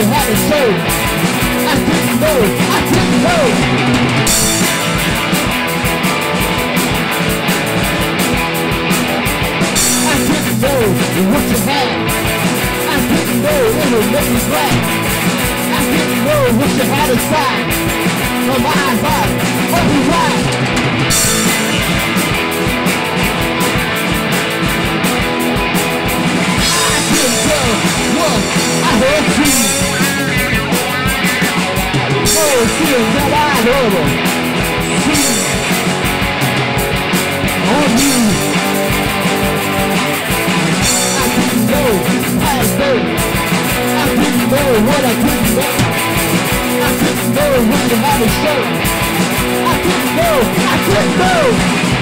had to show. I didn't know, I didn't know. I didn't know what you had. I didn't know it would make me glad. I didn't know what you had inside. No mind, body, only right. I didn't know what I heard you. Oh, see that I heard her. See on you. I didn't know how to go. I didn't know what I didn't know. I didn't know what you had to show. I didn't know, I didn't know.